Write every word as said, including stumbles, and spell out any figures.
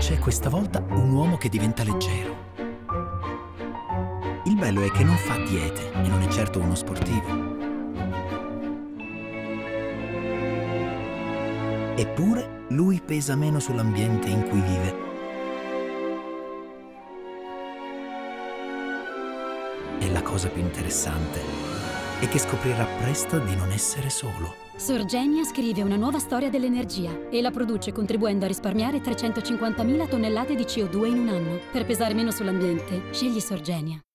c'è questa volta un uomo che diventa leggero. Il bello è che non fa diete e non è certo uno sportivo. Eppure, lui pesa meno sull'ambiente in cui vive. E la cosa più interessante è che scoprirà presto di non essere solo. Sorgenia scrive una nuova storia dell'energia e la produce contribuendo a risparmiare trecentocinquantamila tonnellate di C O due in un anno. Per pesare meno sull'ambiente, scegli Sorgenia.